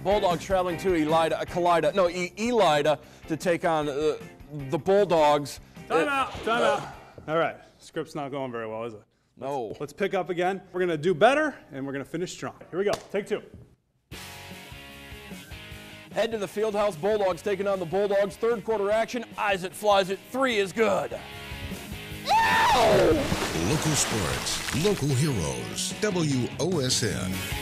Bulldogs traveling to Elida to take on the Bulldogs. Time out. All right, script's not going very well, is it? No. Let's pick up again. We're gonna do better, and we're gonna finish strong. Here we go, take 2. Head to the Fieldhouse. Bulldogs taking on the Bulldogs. Third quarter action. Eyes it, flies it. 3 is good. Local sports, local heroes. WOSN.